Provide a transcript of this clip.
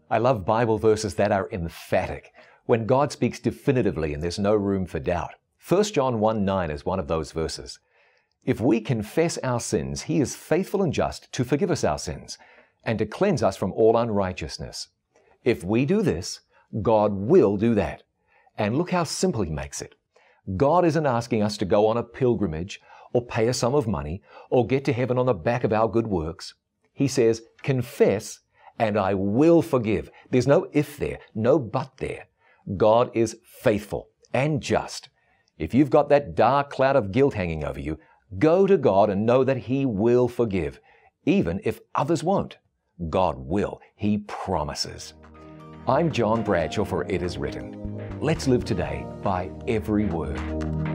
I love Bible verses that are emphatic, when God speaks definitively and there's no room for doubt. 1 John 1:9 is one of those verses. If we confess our sins, He is faithful and just to forgive us our sins and to cleanse us from all unrighteousness. If we do this, God will do that. And look how simple He makes it. God isn't asking us to go on a pilgrimage or pay a sum of money or get to heaven on the back of our good works. He says, confess and I will forgive. There's no if there, no but there. God is faithful and just. If you've got that dark cloud of guilt hanging over you, go to God and know that He will forgive, even if others won't. God will. He promises. I'm John Bradshaw for It Is Written. Let's live today by every word.